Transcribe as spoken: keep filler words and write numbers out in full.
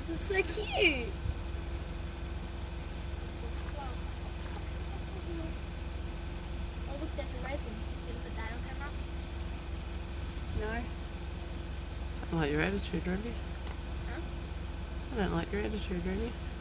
It's so cute. Oh look, there's a raven. Did you put that on camera? No. I don't like your attitude, really. Huh? I don't like your attitude, really.